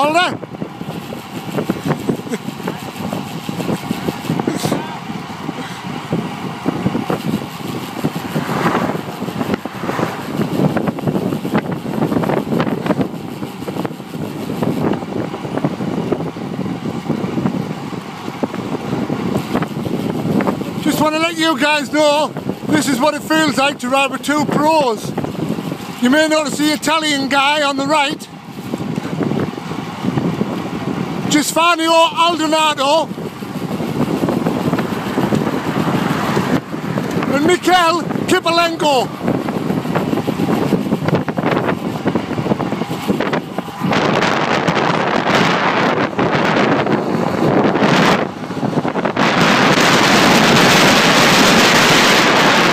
Oliver? Just want to let you guys know, this is what it feels like to ride with two pros. You may notice the Italian guy on the right, Gisfanio Aldonato, and Mikel Kipalenko.